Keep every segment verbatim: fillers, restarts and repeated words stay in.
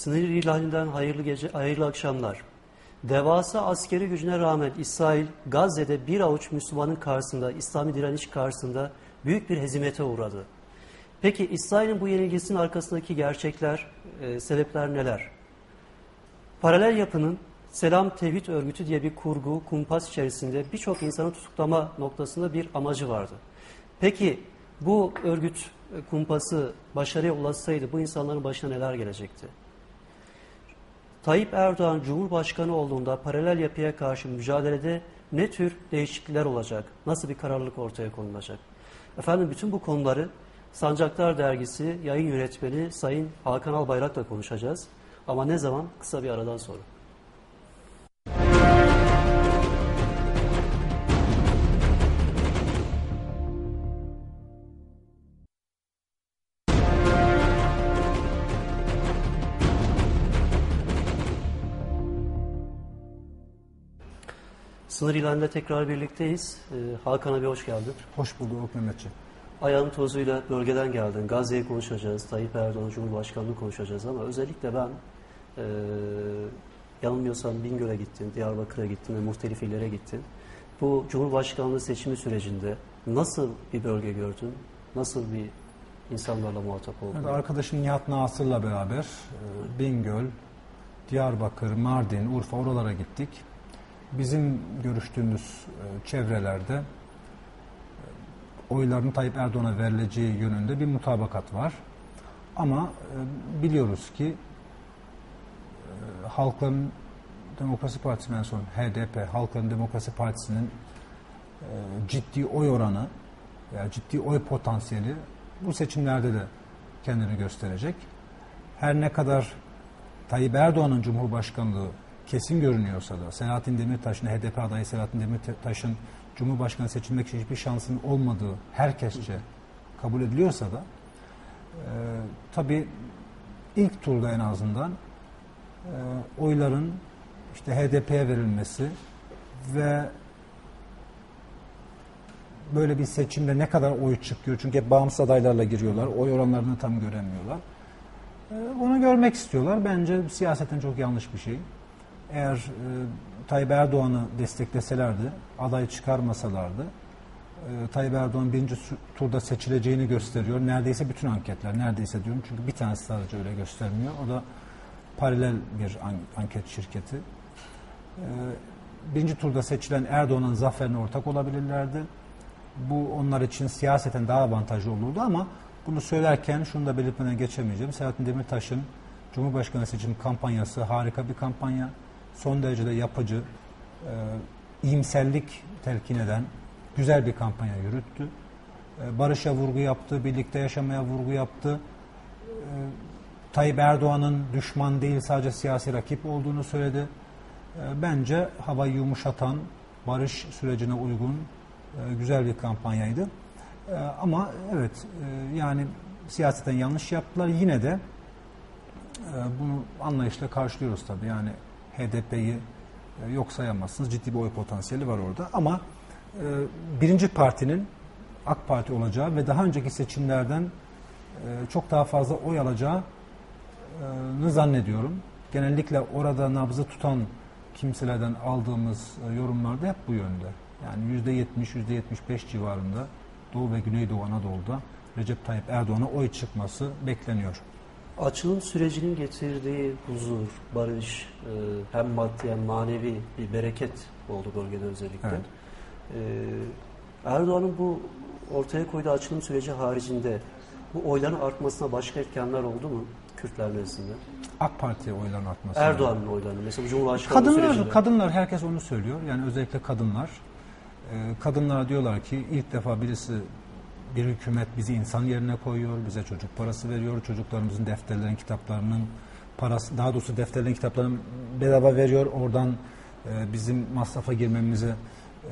sınır ihlalinden hayırlı gece, hayırlı akşamlar. Devasa askeri gücüne rağmen İsrail, Gazze'de bir avuç Müslümanın karşısında, İslami direniş karşısında büyük bir hezimete uğradı. Peki İsrail'in bu yenilgisinin arkasındaki gerçekler, e, sebepler neler? Paralel yapının Selam Tevhid Örgütü diye bir kurgu, kumpas içerisinde birçok insanı tutuklama noktasında bir amacı vardı. Peki bu örgüt kumpası başarıya ulaşsaydı bu insanların başına neler gelecekti? Tayyip Erdoğan Cumhurbaşkanı olduğunda paralel yapıya karşı mücadelede ne tür değişiklikler olacak? Nasıl bir kararlılık ortaya konulacak? Efendim bütün bu konuları Sancaktar Dergisi yayın yönetmeni Sayın Hakan Albayrak'la konuşacağız. Ama ne zaman? Kısa bir aradan sonra. Sınır ilanında tekrar birlikteyiz. Ee, Hakan abi hoş geldin. Hoş bulduk Mehmetciğim. Ayağın tozuyla bölgeden geldin. Gazze'yi konuşacağız, Tayyip Erdoğan Cumhurbaşkanlığı konuşacağız ama özellikle ben e, yanılmıyorsam Bingöl'e gittin, Diyarbakır'a gittin ve muhtelif illere gittin. Bu Cumhurbaşkanlığı seçimi sürecinde nasıl bir bölge gördün? Nasıl bir insanlarla muhatap oldun? Evet, arkadaşım Nihat Nasır'la beraber e, Bingöl, Diyarbakır, Mardin, Urfa oralara gittik. Bizim görüştüğümüz e, çevrelerde e, oyların Tayyip Erdoğan'a verileceği yönünde bir mutabakat var. Ama e, biliyoruz ki e, Halkların Demokrasi Partisi'nden sonra H D P, Halkların Demokrasi Partisi'nin e, ciddi oy oranı veya ciddi oy potansiyeli bu seçimlerde de kendini gösterecek. Her ne kadar Tayyip Erdoğan'ın Cumhurbaşkanlığı kesin görünüyorsa da Selahattin Demirtaş'ın, H D P adayı Selahattin Demirtaş'ın Cumhurbaşkanı seçilmek için hiçbir şansının olmadığı herkesçe kabul ediliyorsa da e, tabii ilk turda en azından e, oyların işte H D P'ye verilmesi ve böyle bir seçimde ne kadar oy çıkıyor çünkü hep bağımsız adaylarla giriyorlar, oy oranlarını tam göremiyorlar. E, onu görmek istiyorlar. Bence siyaseten çok yanlış bir şey. Eğer e, Tayyip Erdoğan'ı destekleselerdi, aday çıkarmasalardı, e, Tayyip Erdoğan birinci turda seçileceğini gösteriyor. Neredeyse bütün anketler, neredeyse diyorum çünkü bir tanesi sadece öyle göstermiyor. O da paralel bir an, anket şirketi. E, birinci turda seçilen Erdoğan'ın zaferine ortak olabilirlerdi. Bu onlar için siyaseten daha avantajlı olurdu ama bunu söylerken şunu da belirtmeden geçemeyeceğim. Selahattin Demirtaş'ın Cumhurbaşkanı seçim kampanyası harika bir kampanya. Son derece de yapıcı, e, iyimserlik telkin eden güzel bir kampanya yürüttü. E, barışa vurgu yaptı, birlikte yaşamaya vurgu yaptı. E, Tayyip Erdoğan'ın düşman değil sadece siyasi rakip olduğunu söyledi. E, bence havayı yumuşatan, barış sürecine uygun e, güzel bir kampanyaydı. E, ama evet e, yani siyaseten yanlış yaptılar. Yine de e, bunu anlayışla karşılıyoruz tabii. Yani H D P'yi e, yok sayamazsınız. Ciddi bir oy potansiyeli var orada. Ama e, birinci partinin AK Parti olacağı ve daha önceki seçimlerden e, çok daha fazla oy alacağını zannediyorum. Genellikle orada nabzı tutan kimselerden aldığımız e, yorumlarda hep bu yönde. Yani yüzde yetmiş, yüzde yetmiş beş civarında Doğu ve Güneydoğu Anadolu'da Recep Tayyip Erdoğan'a oy çıkması bekleniyor. Açılım sürecinin getirdiği huzur, barış, hem maddi hem manevi bir bereket oldu bölgede özellikle. Evet. Erdoğan'ın bu ortaya koyduğu açılım süreci haricinde bu oyların artmasına başka etkenler oldu mu Kürtler nezdinde? AK Parti'ye oyların artması. Erdoğan'ın oylarını mesela Cumhurbaşkanlığı kadınlar, sürecinde. Kadınlar, herkes onu söylüyor. Yani özellikle kadınlar. Kadınlara diyorlar ki ilk defa birisi bir hükümet bizi insan yerine koyuyor, bize çocuk parası veriyor, çocuklarımızın defterlerin, kitaplarının parası, daha doğrusu defterlerin, kitaplarının bedava veriyor, oradan e, bizim masrafa girmemize e,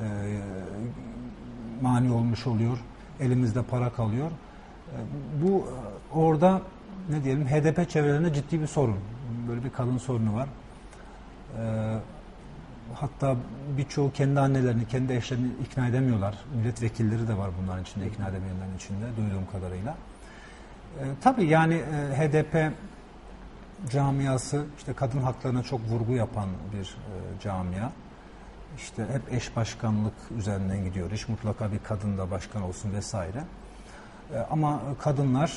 mani olmuş oluyor, elimizde para kalıyor. E, bu orada ne diyelim H D P çevrelerinde ciddi bir sorun, böyle bir kadın sorunu var. E, Hatta birçoğu kendi annelerini, kendi eşlerini ikna edemiyorlar. Milletvekilleri de var bunların içinde, ikna edemeyenlerin içinde, duyduğum kadarıyla. E, tabii yani e, H D P camiası işte kadın haklarına çok vurgu yapan bir e, camia. İşte hep eş başkanlık üzerinden gidiyor. İş mutlaka bir kadın da başkan olsun vesaire. E, ama kadınlar,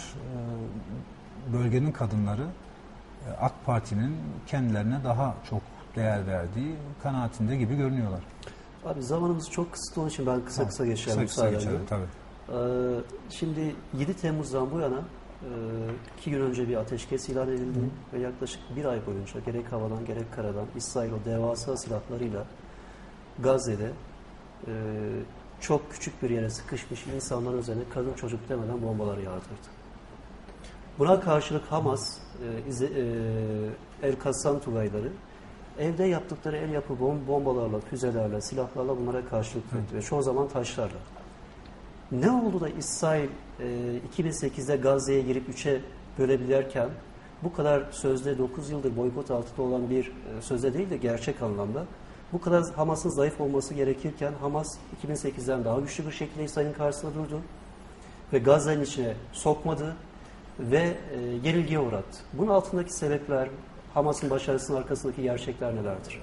e, bölgenin kadınları e, AK Parti'nin kendilerine daha çok değer verdiği kanaatinde gibi görünüyorlar. Abi zamanımız çok kısıtlı onun için ben kısa kısa geçerim. Kısa kısa geçelim tabii. Ee, şimdi yedi Temmuz'dan bu yana e, iki gün önce bir ateşkes ilan edildi. Hı. Ve yaklaşık bir ay boyunca gerek havadan gerek karadan İsrail o devasa silahlarıyla Gazze'de e, çok küçük bir yere sıkışmış insanların üzerine kadın çocuk demeden bombalar yağdırdı. Buna karşılık Hamas, e, İze, e, El-Kassam Tugayları evde yaptıkları el yapı bom bombalarla, füzelerle, silahlarla bunlara karşılık verdi ve çoğu zaman taşlarla. Ne oldu da İsrail e, iki bin sekizde Gazze'ye girip üçe bölebilirken bu kadar sözde dokuz yıldır boykot altında olan bir e, sözde değil de gerçek anlamda bu kadar Hamas'ın zayıf olması gerekirken Hamas iki bin sekizden daha güçlü bir şekilde İsrail'in karşısında durdu ve Gazze'nin içine sokmadı ve e, yenilgiye uğrattı. Bunun altındaki sebepler, Hamas'ın başarısının arkasındaki gerçekler nelerdir?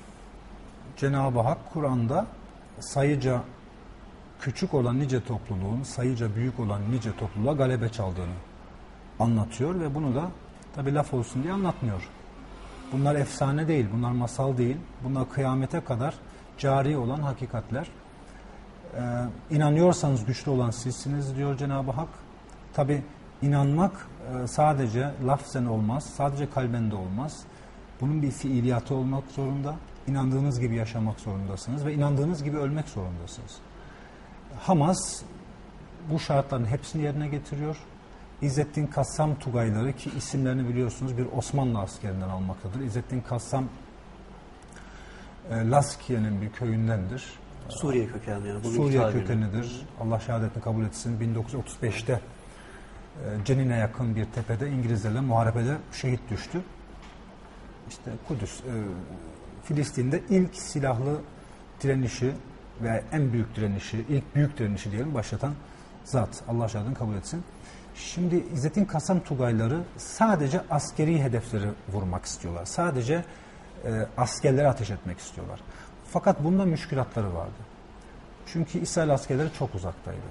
Cenab-ı Hak Kur'an'da sayıca küçük olan nice topluluğun sayıca büyük olan nice topluluğa galebe çaldığını anlatıyor ve bunu da tabi laf olsun diye anlatmıyor. Bunlar efsane değil, bunlar masal değil, bunlar kıyamete kadar cari olan hakikatler. Ee, inanıyorsanız güçlü olan sizsiniz diyor Cenab-ı Hak. Tabi inanmak e, sadece lafzen olmaz, sadece kalben de olmaz. Bunun bir fiiliyatı olmak zorunda. İnandığınız gibi yaşamak zorundasınız ve inandığınız gibi ölmek zorundasınız. Hamas bu şartların hepsini yerine getiriyor. İzzettin Kassam Tugayları ki isimlerini biliyorsunuz bir Osmanlı askerinden almaktadır. İzzettin Kassam e, Laskiye'nin bir köyündendir. Suriye kökenli yani. Suriye kökenidir. Allah şehadetini kabul etsin. bin dokuz yüz otuz beşte e, Cenin'e yakın bir tepede İngilizlerle muharebede şehit düştü. İşte Kudüs, e, Filistin'de ilk silahlı direnişi ve en büyük direnişi, ilk büyük direnişi diyelim başlatan zat. Allah şahadını kabul etsin. Şimdi İzzettin Kassam Tugayları sadece askeri hedefleri vurmak istiyorlar. Sadece e, askerlere ateş etmek istiyorlar. Fakat bunda müşkülatları vardı. Çünkü İsrail askerleri çok uzaktaydı.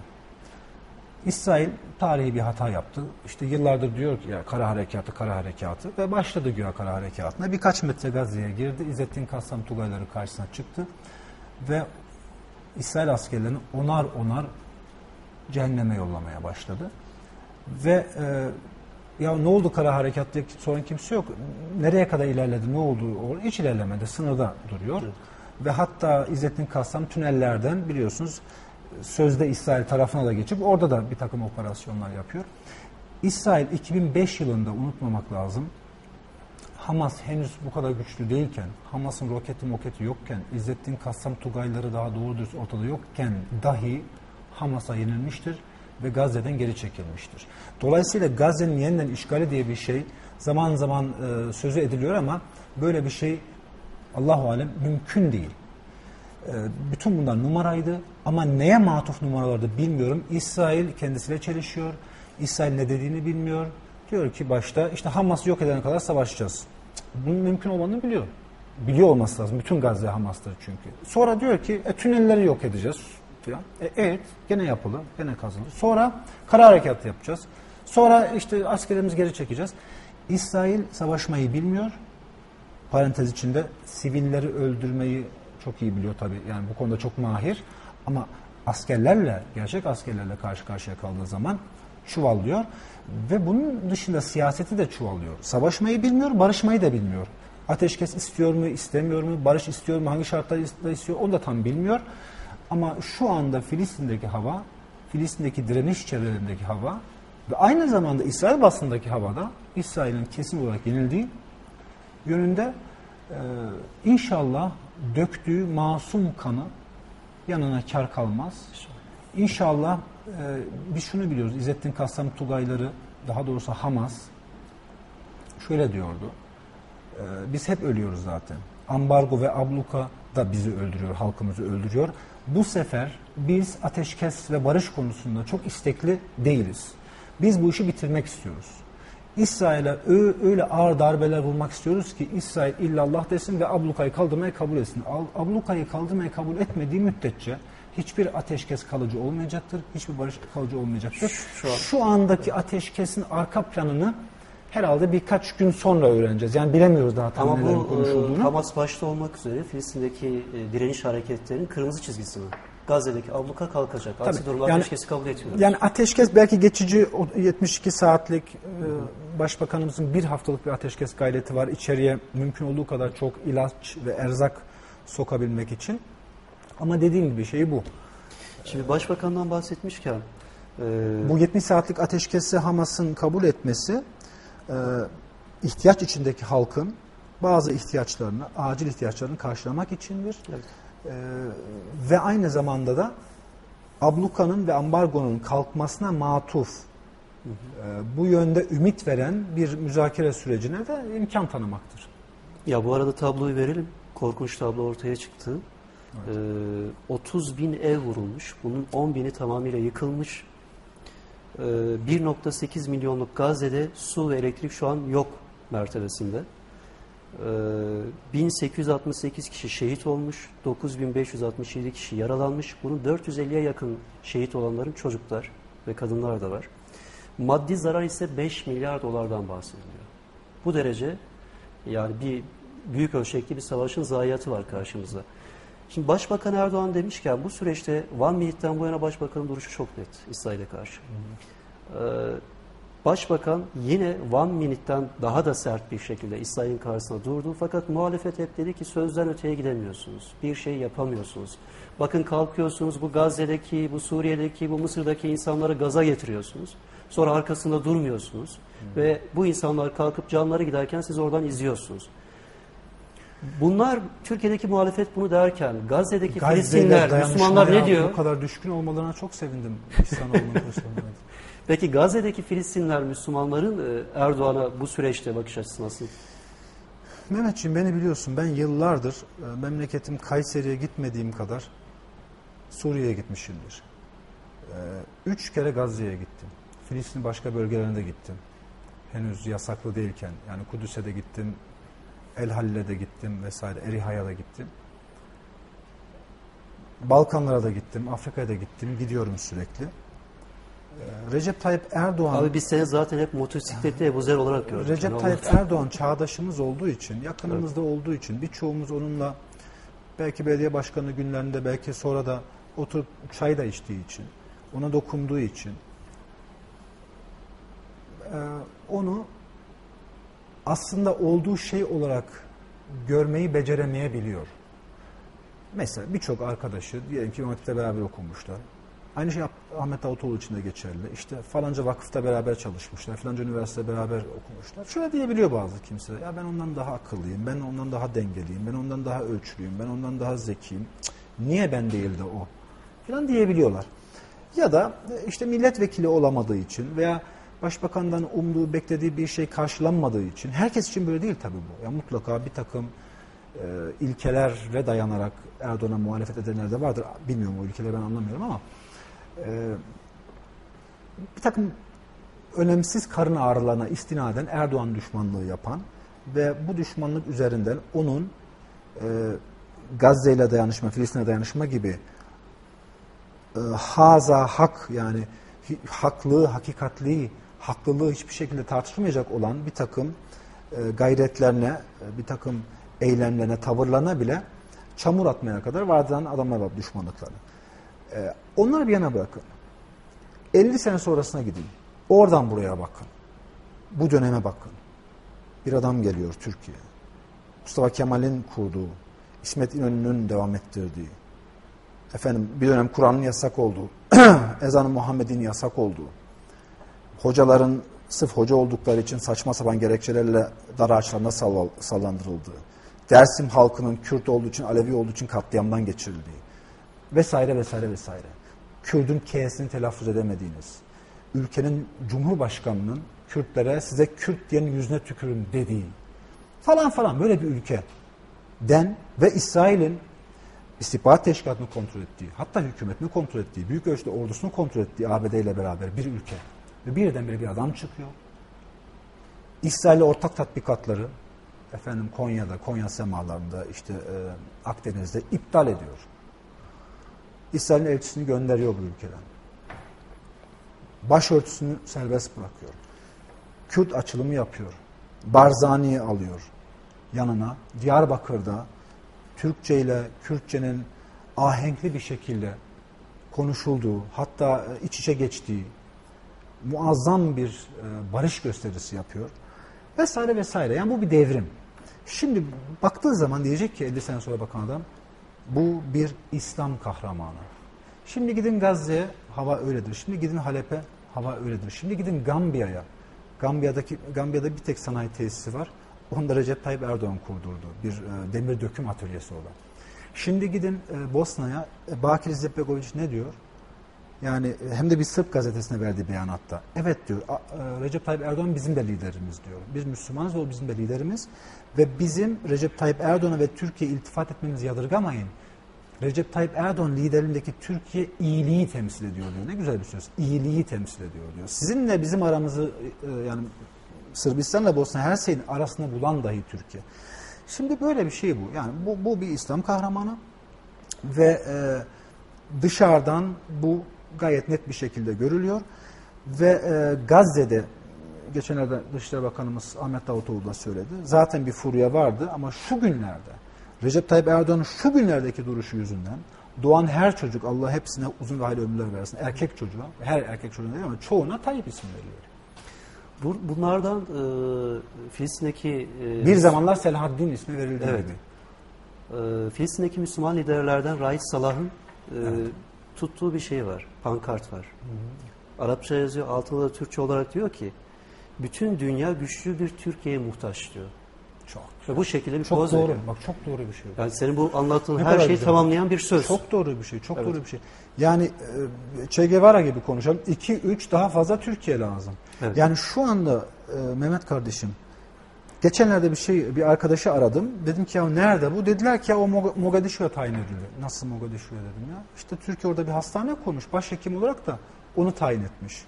İsrail tarihi bir hata yaptı. İşte yıllardır diyor ki ya kara harekatı, kara harekatı ve başladı güya kara harekatına. Birkaç metre Gazze'ye girdi. İzzettin Kassam Tugayları karşısına çıktı ve İsrail askerlerini onar onar cehenneme yollamaya başladı. Ve e, ya ne oldu kara harekat diye soran kimse yok. Nereye kadar ilerledi, ne oldu? Hiç ilerlemedi, sınırda duruyor. Evet. Ve hatta İzzettin Kassam tünellerden biliyorsunuz sözde İsrail tarafına da geçip orada da bir takım operasyonlar yapıyor. İsrail iki bin beş yılında unutmamak lazım. Hamas henüz bu kadar güçlü değilken, Hamas'ın roketi moketi yokken, İzzettin Kassam Tugayları daha doğru dürüst ortada yokken dahi Hamas'a yenilmiştir ve Gazze'den geri çekilmiştir. Dolayısıyla Gazze'nin yeniden işgali diye bir şey zaman zaman e, sözü ediliyor ama böyle bir şey Allahu alem mümkün değil. E, bütün bunlar numaraydı ama neye matuf numaralardı bilmiyorum. İsrail kendisiyle çelişiyor. İsrail ne dediğini bilmiyor. Diyor ki başta işte Hamas'ı yok edene kadar savaşacağız. Bunun mümkün olmadığını biliyor. Biliyor olması lazım. Bütün Gazze Hamas'tır çünkü. Sonra diyor ki e, tünelleri yok edeceğiz. Falan. E, evet gene yapılır. Gene kazılır. Sonra kara harekatı yapacağız. Sonra işte askerlerimizi geri çekeceğiz. İsrail savaşmayı bilmiyor. Parantez içinde sivilleri öldürmeyi çok iyi biliyor tabii. Yani bu konuda çok mahir. Ama askerlerle, gerçek askerlerle karşı karşıya kaldığı zaman çuvallıyor. Ve bunun dışında siyaseti de çuvallıyor. Savaşmayı bilmiyor, barışmayı da bilmiyor. Ateşkes istiyor mu, istemiyor mu, barış istiyor mu, hangi şartlarda istiyor onu da tam bilmiyor. Ama şu anda Filistin'deki hava, Filistin'deki direniş çevrelerindeki hava ve aynı zamanda İsrail basındaki havada İsrail'in kesin olarak yenildiği yönünde e, inşallah döktüğü masum kanı yanına kar kalmaz. İnşallah e, biz şunu biliyoruz. İzzettin Kassam Tugayları, daha doğrusu Hamas şöyle diyordu. E, biz hep ölüyoruz zaten. Ambargo ve abluka da bizi öldürüyor, halkımızı öldürüyor. Bu sefer biz ateşkes ve barış konusunda çok istekli değiliz. Biz bu işi bitirmek istiyoruz. İsrail'e öyle ağır darbeler vurmak istiyoruz ki İsrail illallah desin ve ablukayı kaldırmayı kabul etsin. Ablukayı kaldırmayı kabul etmediği müddetçe hiçbir ateşkes kalıcı olmayacaktır. Hiçbir barış kalıcı olmayacaktır. Şu, an. Şu andaki ateşkesin arka planını herhalde birkaç gün sonra öğreneceğiz. Yani bilemiyoruz daha tam Ama nelerin bu konuşulduğunu. Hamas başta olmak üzere Filistin'deki e, direniş hareketlerinin kırmızı çizgisi mi? Gazze'deki abluka kalkacak. Aksi durumda yani, ateşkesi kabul etmiyoruz. Yani ateşkes belki geçici yetmiş iki saatlik e, Başbakanımızın bir haftalık bir ateşkes gayreti var. İçeriye mümkün olduğu kadar çok ilaç ve erzak sokabilmek için. Ama dediğim gibi şey bu. Şimdi Başbakan'dan bahsetmişken e, bu yetmiş saatlik ateşkesi Hamas'ın kabul etmesi e, ihtiyaç içindeki halkın bazı ihtiyaçlarını, acil ihtiyaçlarını karşılamak içindir. Evet. E, ve aynı zamanda da ablukanın ve ambargonun kalkmasına matuf, hı hı. E, bu yönde ümit veren bir müzakere sürecine de imkan tanımaktır. Ya bu arada tabloyu verelim. Korkunç tablo ortaya çıktı. Evet. Ee, otuz bin ev vurulmuş. Bunun on bini tamamıyla yıkılmış. Ee, bir nokta sekiz milyonluk Gazze'de su ve elektrik şu an yok mertebesinde. Ee, bin sekiz yüz altmış sekiz kişi şehit olmuş. dokuz bin beş yüz altmış yedi kişi yaralanmış. Bunun dört yüz elliye yakın şehit olanların çocuklar ve kadınlar da var. Maddi zarar ise beş milyar dolardan bahsediliyor. Bu derece yani bir büyük ölçekli bir savaşın zayiatı var karşımızda. Şimdi Başbakan Erdoğan demişken bu süreçte One Minute'den bu yana Başbakan'ın duruşu çok net İsrail'e karşı. Ee, Başbakan yine One Minute'den daha da sert bir şekilde İsrail'in karşısına durdu. Fakat muhalefet hep dedi ki sözden öteye gidemiyorsunuz. Bir şey yapamıyorsunuz. Bakın kalkıyorsunuz bu Gazze'deki, bu Suriye'deki, bu Mısır'daki insanları gaza getiriyorsunuz. Sonra arkasında durmuyorsunuz. Hmm. Ve bu insanlar kalkıp canları giderken siz oradan izliyorsunuz. Bunlar Türkiye'deki muhalefet bunu derken Gazze'deki Filistinler, Müslümanlar ne diyor? Bu kadar düşkün olmalarına çok sevindim. Peki Gazze'deki Filistinler, Müslümanların Erdoğan'a bu süreçte bakış açısı nasıl? Mehmetciğim beni biliyorsun, ben yıllardır memleketim Kayseri'ye gitmediğim kadar Suriye'ye gitmişimdir. Üç kere Gazze'ye gittim. Filistin başka bölgelerine gittim. Henüz yasaklı değilken, yani Kudüs'e de gittim, El Halil'e de gittim vesaire, Eriha'ya da gittim. Balkanlara da gittim, Afrika'ya da gittim, gidiyorum sürekli. Ee, Recep Tayyip Erdoğan... Abi biz seni zaten hep motosikletli Ebu Zer olarak gördük. Recep yani Tayyip Erdoğan çağdaşımız olduğu için, yakınımızda evet. olduğu için, birçoğumuz onunla belki belediye başkanı günlerinde, belki sonra da oturup çay da içtiği için, ona dokunduğu için, e, onu aslında olduğu şey olarak görmeyi beceremeyebiliyor. Mesela birçok arkadaşı diyelim ki İmam Hatip'te beraber okumuşlar. Aynı şey Ahmet Davutoğlu için de geçerli. İşte falanca vakıfta beraber çalışmışlar, falanca üniversitede beraber okumuşlar. Şöyle diyebiliyor bazı kimseler. Ya ben ondan daha akıllıyım, ben ondan daha dengeliyim, ben ondan daha ölçülüyüm, ben ondan daha zekiyim. Cık, niye ben değil de o? Falan diyebiliyorlar. Ya da işte milletvekili olamadığı için veya başbakandan umduğu, beklediği bir şey karşılanmadığı için, herkes için böyle değil tabii bu. Ya mutlaka bir takım e, ilkelere dayanarak Erdoğan'a muhalefet edenler de vardır. Bilmiyorum o ilkeleri ben anlamıyorum ama e, bir takım önemsiz karın ağrılarına istinaden Erdoğan düşmanlığı yapan ve bu düşmanlık üzerinden onun e, Gazze ile dayanışma, Filistin'e dayanışma gibi e, haza hak yani haklığı, hakikatliği, haklılığı hiçbir şekilde tartışılmayacak olan bir takım e, gayretlerine, bir takım eylemlerine, tavırlarına bile çamur atmaya kadar vardıran adamlar var, düşmanlıkları. E, onları bir yana bırakın. elli sene sonrasına gidin. Oradan buraya bakın. Bu döneme bakın. Bir adam geliyor Türkiye. Mustafa Kemal'in kurduğu, İsmet İnönü'nün devam ettirdiği, efendim bir dönem Kur'an'ın yasak olduğu, ezan-ı Muhammed'in yasak olduğu, hocaların sırf hoca oldukları için saçma sapan gerekçelerle dar ağaçlarına sallandırıldığı, Dersim halkının Kürt olduğu için, Alevi olduğu için katliamdan geçirildiği vesaire vesaire vesaire. Kürt'ün K'sini telaffuz edemediğiniz, ülkenin Cumhurbaşkanı'nın Kürtlere size Kürt diyenin yüzüne tükürün dediği falan falan böyle bir ülke den ve İsrail'in istihbarat teşkilatını kontrol ettiği, hatta hükümetini kontrol ettiği, büyük ölçüde ordusunu kontrol ettiği A B D ile beraber bir ülke. Ve birdenbire bir adam çıkıyor. İsrail'le ortak tatbikatları efendim Konya'da, Konya semalarında, işte e, Akdeniz'de iptal ediyor. İsrail'in elçisini gönderiyor bu ülkeden. Başörtüsünü serbest bırakıyor. Kürt açılımı yapıyor. Barzani'yi alıyor yanına. Diyarbakır'da Türkçe ile Kürtçenin ahenkli bir şekilde konuşulduğu, hatta iç içe geçtiği muazzam bir e, barış gösterisi yapıyor. Vesaire vesaire. Yani bu bir devrim. Şimdi baktığı zaman diyecek ki elli sene sonra bakan adam, bu bir İslam kahramanı. Şimdi gidin Gazze'ye, hava öyledir. Şimdi gidin Halep'e, hava öyledir. Şimdi gidin Gambiya'ya. Gambiya'daki Gambiya'da bir tek sanayi tesisi var. Onu da Recep Tayyip Erdoğan kurdurdu. Bir e, demir döküm atölyesi olan. Şimdi gidin e, Bosna'ya. E, Bakir İzzetbegoviç ne diyor? Yani e, hem de bir Sırp gazetesine verdiği beyanatta. Evet diyor. A, e, Recep Tayyip Erdoğan bizim de liderimiz diyor. Biz Müslümanız, o bizim de liderimiz. Ve bizim Recep Tayyip Erdoğan'a ve Türkiye'ye iltifat etmemizi yadırgamayın. Recep Tayyip Erdoğan liderliğindeki Türkiye iyiliği temsil ediyor diyor. Ne güzel bir söz. İyiliği temsil ediyor diyor. Sizinle bizim aramızı e, yani Sırbistan'la Bosna her şeyin arasında bulan dahi Türkiye. Şimdi böyle bir şey bu. Yani bu, bu bir İslam kahramanı ve e, dışarıdan bu gayet net bir şekilde görülüyor ve e, Gazze'de geçenlerde Dışişleri Bakanımız Ahmet Davutoğlu da söyledi. Zaten bir furya vardı ama şu günlerde Recep Tayyip Erdoğan'ın şu günlerdeki duruşu yüzünden doğan her çocuk, Allah hepsine uzun ve hayırlı ömürler versin. Erkek çocuğa, her erkek çocuğuna değil ama çoğuna Tayyip ismi veriyor. Bunlardan e, Filistin'deki... E, bir zamanlar Selahaddin ismi verildi evet, gibi. E, Filistin'deki Müslüman liderlerden Raif Salah'ın e, evet. tuttuğu bir şey var, pankart var. Hı hı. Arapça yazıyor, altında da Türkçe olarak diyor ki, bütün dünya güçlü bir Türkiye'ye muhtaç diyor. Çok. Ve bu şekilde bir çok poz doğru. veriyor. Bak çok doğru bir şey. Yani senin bu anlattığın Ne her şeyi güzel. tamamlayan bir söz. Çok doğru bir şey. Çok evet. doğru bir şey. Yani e, Che Guevara gibi konuşalım. iki üç daha fazla Türkiye lazım. Evet. Yani şu anda e, Mehmet kardeşim, geçenlerde bir şey bir arkadaşı aradım. Dedim ki ya nerede bu? Dediler ki ya o Mogadishu'ya tayin edildi. Nasıl Mogadishu'ya dedim ya. İşte Türkiye orada bir hastane kurmuş. Başhekim olarak da onu tayin etmiş.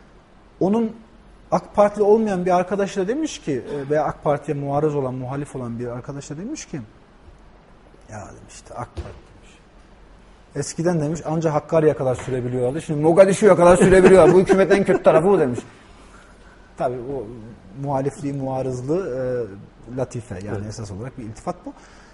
Onun AK Partili olmayan bir arkadaş da demiş ki veya AK Parti'ye muarız olan, muhalif olan bir arkadaş da demiş ki ya demiş işte AK Parti demiş. Eskiden demiş ancak Hakkari'ye kadar sürebiliyorlardı. Şimdi Mogadishu'ya kadar sürebiliyorlar. Bu hükümetin en kötü tarafı bu demiş. Tabii o muhalifliği, muarızlığı e, latife yani evet. Esas olarak bir iltifat bu.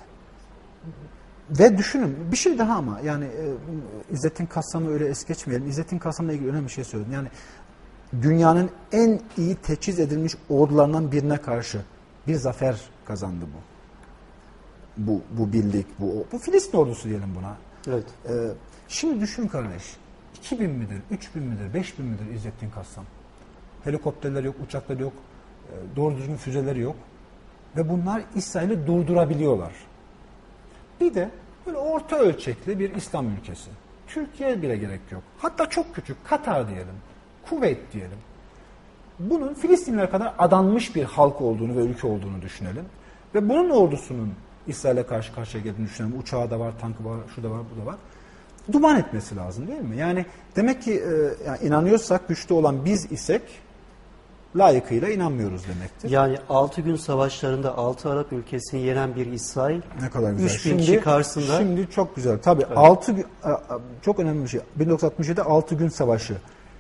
Ve düşünün bir şey daha ama yani e, İzzettin Kassam'ı öyle es geçmeyelim. İzzettin Kassam'la ilgili önemli bir şey söyledim. Yani dünyanın en iyi teçhiz edilmiş ordularından birine karşı bir zafer kazandı bu. Bu, bu birlik, bu, bu Filistin ordusu diyelim buna. Evet. Ee, şimdi düşün kardeş, iki bin midir, üç bin midir, beş bin midir İzzettin Kassam? Helikopterler yok, uçaklar yok, doğru düzgün füzeleri yok. Ve bunlar İsrail'i durdurabiliyorlar. Bir de böyle orta ölçekli bir İslam ülkesi. Türkiye bile gerek yok. Hatta çok küçük, Katar diyelim. Kuveyt diyelim. Bunun Filistinliler kadar adanmış bir halk olduğunu ve ülke olduğunu düşünelim. Ve bunun ordusunun İsrail'e karşı karşıya geldiğini düşünelim. Uçağı da var, tankı var, şu da var, bu da var. Duman etmesi lazım değil mi? Yani demek ki e, yani inanıyorsak, güçlü olan biz isek layıkıyla inanmıyoruz demektir. Yani altı gün savaşlarında altı Arap ülkesini yenen bir İsrail ne kadar güzel. üç bin kişi karşısında. Şimdi çok güzel. Tabii evet. altı çok önemli bir şey. bin dokuz yüz altmış yedi altı gün savaşı.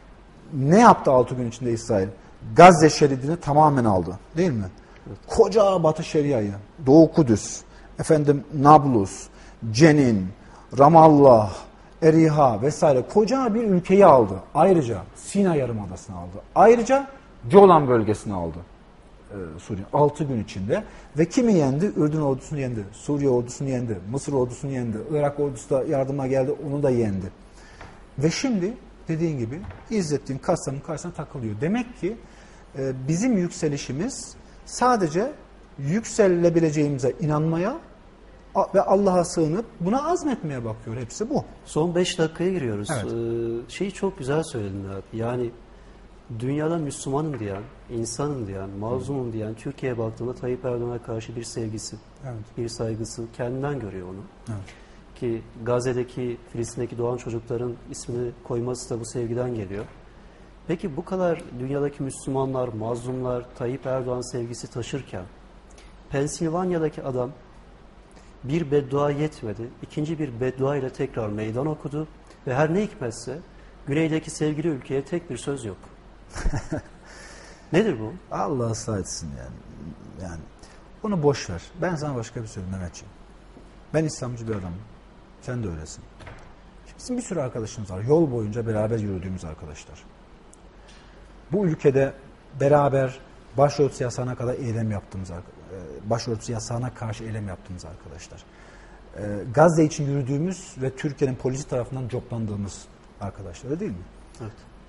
Ne yaptı altı gün içinde İsrail? Gazze şeridini tamamen aldı. Değil mi? Evet. Koca Batı Şeria'yı, Doğu Kudüs, efendim Nablus, Cenin, Ramallah, Eriha vesaire koca bir ülkeyi aldı. Ayrıca Sina Yarımadası'nı aldı. Ayrıca Golan bölgesini aldı. Ee, Suriye. altı gün içinde. Ve kimi yendi? Ürdün ordusunu yendi. Suriye ordusunu yendi. Mısır ordusunu yendi. Irak ordusu da yardıma geldi. Onu da yendi. Ve şimdi dediğin gibi İzzettin Kassam'ın karşısına takılıyor. Demek ki e, bizim yükselişimiz sadece yükselebileceğimize inanmaya ve Allah'a sığınıp buna azmetmeye bakıyor. Hepsi bu. Son beş dakikaya giriyoruz. Evet. Ee, şeyi çok güzel söyledin abi. Yani dünyada Müslümanım diyen, insanım diyen, mazlumum diyen Türkiye'ye baktığında Tayyip Erdoğan'a karşı bir sevgisi, evet. bir saygısı kendinden görüyor onu. Evet. Ki Gazze'deki, Filistin'deki doğan çocukların ismini koyması da bu sevgiden geliyor. Peki bu kadar dünyadaki Müslümanlar, mazlumlar Tayyip Erdoğan sevgisi taşırken Pensilvanya'daki adam bir beddua yetmedi. İkinci bir beddua ile tekrar meydan okudu ve her ne hikmetse güneydeki sevgili ülkeye tek bir söz yok. Nedir bu? Allah ıslah etsin yani. Yani onu boş ver. Ben sana başka bir söyleyeyim Mehmetciğim. Ben İslamcı bir adamım. Sen de öylesin. Şimdi bizim bir sürü arkadaşımız var. Yol boyunca beraber yürüdüğümüz arkadaşlar. Bu ülkede beraber başörtüsü yasağına kadar eylem yaptığımız, başörtüsü yasağına karşı eylem yaptığımız arkadaşlar. Gazze için yürüdüğümüz ve Türkiye'nin polisi tarafından coplandığımız arkadaşlar, öyle değil mi? Evet.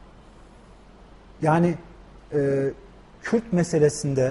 Yani e, Kürt meselesinde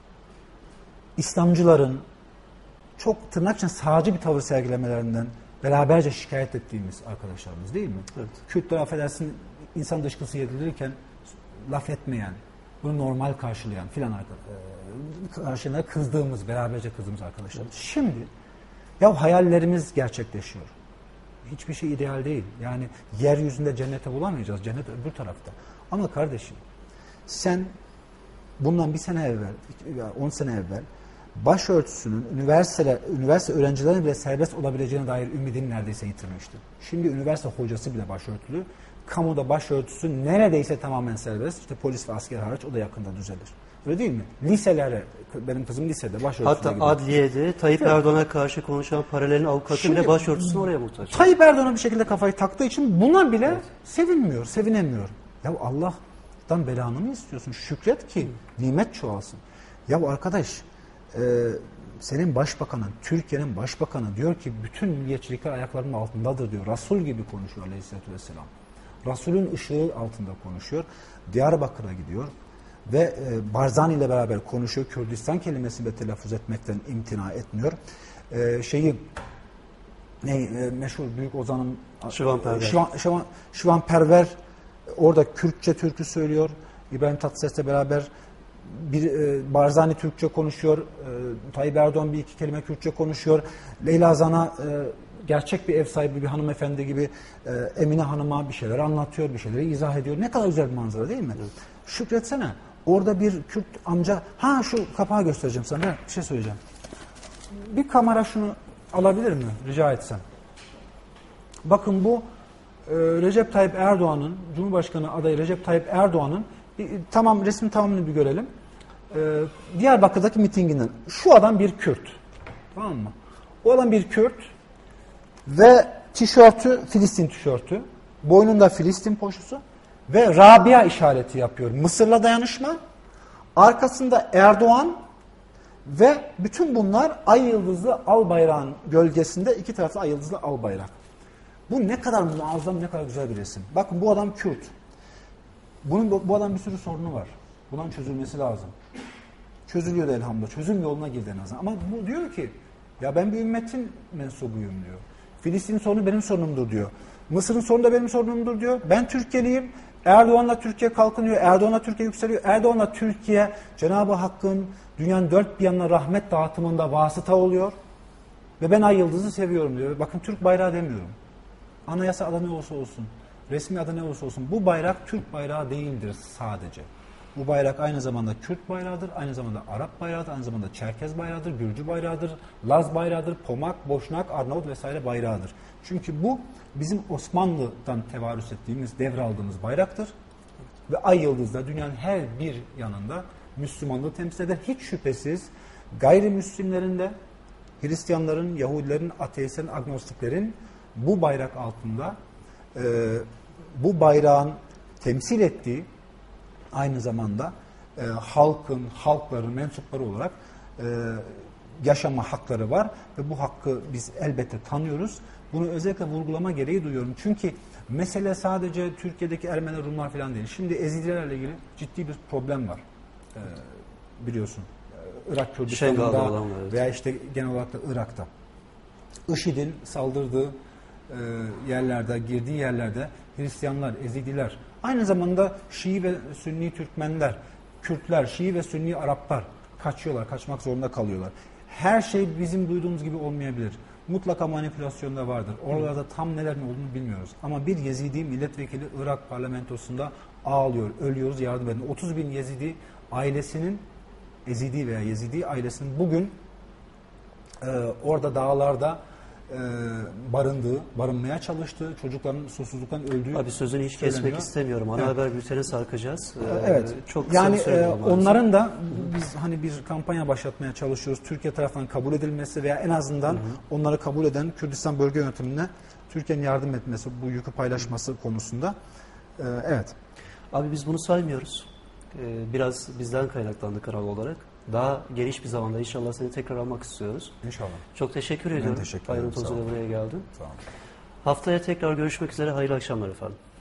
İslamcıların çok tırnak içinde sağcı bir tavır sergilemelerinden beraberce şikayet ettiğimiz arkadaşlarımız değil mi? Evet. Kürtler affedersin insan dışkısı yedirilirken laf etmeyen, bunu normal karşılayan filan e, karşılığında kızdığımız, beraberce kızdığımız arkadaşlarımız. Evet. Şimdi ya hayallerimiz gerçekleşiyor. Hiçbir şey ideal değil. Yani yeryüzünde cennete bulamayacağız. Cennet öbür tarafta. Ama kardeşim sen bundan bir sene evvel, on sene evvel başörtüsünün üniversite, üniversite öğrencilerinin bile serbest olabileceğine dair ümidini neredeyse yitirmiştin. Şimdi üniversite hocası bile başörtülü. Kamuda başörtüsü neredeyse tamamen serbest. İşte polis ve asker hariç o da yakında düzelir. Öyle değil mi? Liselere, benim kızım lisede başörtüsüne Hatta gidiyor. adliyede Tayyip Erdoğan'a karşı konuşan paralelin avukatı Şimdi, bile başörtüsüne oraya muhtaç. Tayyip Erdoğan'a bir şekilde kafayı taktığı için buna bile evet. sevinmiyor, sevinemiyor. Ya Allah'tan belanı mı istiyorsun? Şükret ki nimet çoğalsın. Ya arkadaş, e, senin başbakanın, Türkiye'nin başbakanı diyor ki bütün milliyetçilikler ayaklarının altındadır diyor. Resul gibi konuşuyor Aleyhisselatü Vesselam. Resulün ışığı altında konuşuyor. Diyarbakır'a gidiyor ve e, Barzani ile beraber konuşuyor. Kürdistan kelimesini de telaffuz etmekten imtina etmiyor. E, şeyi ne e, meşhur büyük ozanın Şivanperver. Şivan, Şivan, Şivanperver orada Kürtçe türkü söylüyor. İbrahim Tatlıses'le beraber bir e, Barzani Türkçe konuşuyor. E, Tayyip Erdoğan bir iki kelime Kürtçe konuşuyor. Leyla Zana e, gerçek bir ev sahibi bir hanımefendi gibi e, Emine Hanım'a bir şeyler anlatıyor, bir şeyleri izah ediyor. Ne kadar güzel bir manzara değil mi? Evet. Şükretsene. Orada bir Kürt amca, ha şu kapağı göstereceğim sana, bir şey söyleyeceğim. Bir kamera şunu alabilir mi? Rica etsem. Bakın bu e, Recep Tayyip Erdoğan'ın, Cumhurbaşkanı adayı Recep Tayyip Erdoğan'ın, bir, tamam resmin tamamını bir görelim. E, Diyarbakır'daki mitinginden. Şu adam bir Kürt. Tamam mı? O adam bir Kürt. Ve tişörtü Filistin tişörtü, boynunda Filistin poşusu ve Rabia işareti yapıyor. Mısır'la dayanışma, arkasında Erdoğan ve bütün bunlar ay yıldızlı al bayrağın gölgesinde iki tarafta ay yıldızlı al bayrak. Bu ne kadar muazzam, ne kadar güzel bir resim. Bakın bu adam Kürt. Bunun, bu adam bir sürü sorunu var. Bunun çözülmesi lazım. Çözülüyor da elhamdülillah. Çözüm yoluna girdi en azından. Ama bu diyor ki ya ben bir ümmetin mensubuyum diyor. Filistin sorunu benim sorunumdur diyor. Mısır'ın sorunu da benim sorunumdur diyor. Ben Türkiye'liyim. Erdoğan'la Türkiye kalkınıyor. Erdoğan'la Türkiye yükseliyor. Erdoğan'la Türkiye Cenab-ı Hakk'ın dünyanın dört bir yanına rahmet dağıtımında vasıta oluyor. Ve ben ay yıldızı seviyorum diyor. Bakın Türk bayrağı demiyorum. Anayasa adı ne olursa olsun. Resmi adı ne olursa olsun. Bu bayrak Türk bayrağı değildir sadece. Bu bayrak aynı zamanda Kürt bayrağıdır, aynı zamanda Arap bayrağıdır, aynı zamanda Çerkez bayrağıdır, Gürcü bayrağıdır, Laz bayrağıdır, Pomak, Boşnak, Arnavut vesaire bayrağıdır. Çünkü bu bizim Osmanlı'dan tevarüs ettiğimiz, devraldığımız bayraktır. Ve ay yıldızda dünyanın her bir yanında Müslümanlığı temsil eder. Hiç şüphesiz gayrimüslimlerin de, Hristiyanların, Yahudilerin, ateistlerin, agnostiklerin bu bayrak altında e, bu bayrağın temsil ettiği aynı zamanda e, halkın, halkların mensupları olarak e, yaşama hakları var ve bu hakkı biz elbette tanıyoruz. Bunu özellikle vurgulama gereği duyuyorum. Çünkü mesele sadece Türkiye'deki Ermeniler, Rumlar falan değil. Şimdi Ezidilerle ilgili ciddi bir problem var. E, biliyorsun. Irak Kürdistan'da evet. Veya işte genel olarak da Irak'ta. IŞİD'in saldırdığı e, yerlerde, girdiği yerlerde Hristiyanlar, Ezidiler, aynı zamanda Şii ve Sünni Türkmenler, Kürtler, Şii ve Sünni Araplar kaçıyorlar, kaçmak zorunda kalıyorlar. Her şey bizim duyduğumuz gibi olmayabilir. Mutlaka manipülasyon da vardır. Oralarda tam neler ne olduğunu bilmiyoruz. Ama bir Yezidi milletvekili Irak parlamentosunda ağlıyor, ölüyoruz, yardım edin. otuz bin Yezidi ailesinin, Ezidi veya Yezidi ailesinin bugün e, orada dağlarda e, barındığı, barınmaya çalıştığı, çocukların susuzluktan öldüğü Abi sözünü hiç söyleniyor. kesmek istemiyorum. Ana Evet. haber bülteni sarkacağız. Ee, Evet. Çok kısa yani bir süre e, kaldı maalesef. onların da biz hani bir kampanya başlatmaya çalışıyoruz. Türkiye tarafından kabul edilmesi veya en azından hı hı. onları kabul eden Kürdistan Bölge Yönetimi'ne Türkiye'nin yardım etmesi, bu yükü paylaşması konusunda. E, evet. Abi biz bunu saymıyoruz. Ee, biraz bizden kaynaklandı kanal olarak. Daha geniş bir zamanda inşallah seni tekrar almak istiyoruz. İnşallah. Çok teşekkür Ben ediyorum. teşekkür ederim. Ayrıntı Sağ olun. buraya geldin. Sağ olun. Haftaya tekrar görüşmek üzere. Hayırlı akşamlar efendim.